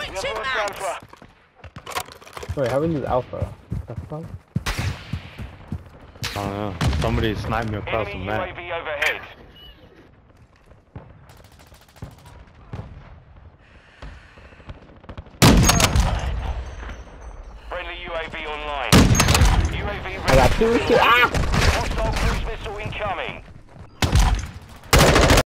Switching mags. Wait, how is Alpha? What the fuck? I don't know. Somebody sniped me across the Enemy map. UAV overhead. Friendly UAV online. UAV ready. I got two. Ah! Hostile cruise missile incoming.